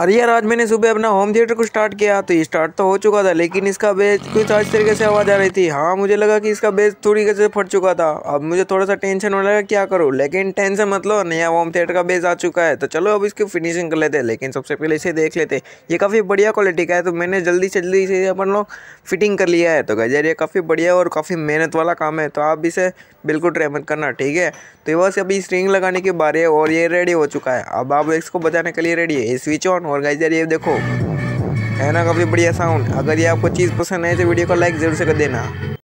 अरे यार, आज मैंने सुबह अपना होम थिएटर को स्टार्ट किया तो ये स्टार्ट तो हो चुका था, लेकिन इसका बेस कुछ आज तरीके से आवाज़ आ रही थी। हाँ, मुझे लगा कि इसका बेस थोड़ी से फट चुका था। अब मुझे थोड़ा सा टेंशन होने लगा क्या करूँ, लेकिन टेंशन मत लो, नया होम थिएटर का बेस आ चुका है। तो चलो अब इसकी फिनिशिंग कर लेते हैं, लेकिन सबसे पहले इसे देख लेते हैं। ये काफ़ी बढ़िया क्वालिटी का है, तो मैंने जल्दी से जल्दी इसे अपन लोग फिटिंग कर लिया है। तो गाइस यार, ये काफ़ी बढ़िया और काफ़ी मेहनत वाला काम है, तो आप इसे बिल्कुल ट्राई मत करना, ठीक है। तो बस अभी स्ट्रिंग लगाने की बारी है और ये रेडी हो चुका है। अब आप इसको बजाने के लिए रेडी है, स्विच ऑन। और गाइस यार, ये देखो, है ना काफ़ी बढ़िया साउंड। अगर ये आपको चीज़ पसंद है तो वीडियो को लाइक ज़रूर से कर देना।